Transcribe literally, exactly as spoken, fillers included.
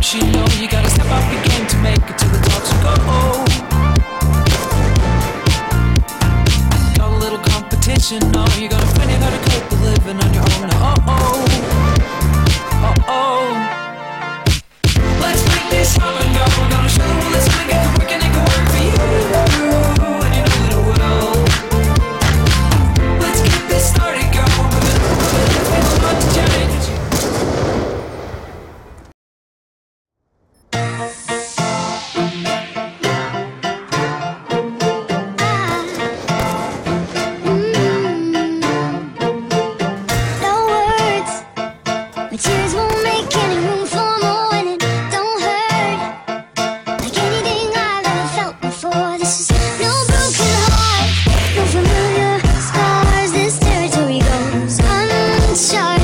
you know you gotta step up your game to make it to the top, so go. Got a little competition, no, you're gonna find you gotta cope with living on your own. Oh oh, oh oh. Let's make this happen, go. We're gonna show the world it's gonna get to work and it can work for you, and you know that it will. Let's get this started, go. We're gonna do it if we don't want to change. Tears won't make any room for more, and it don't hurt like anything I've ever felt before. This is no broken heart, no familiar scars. This territory goes uncharted.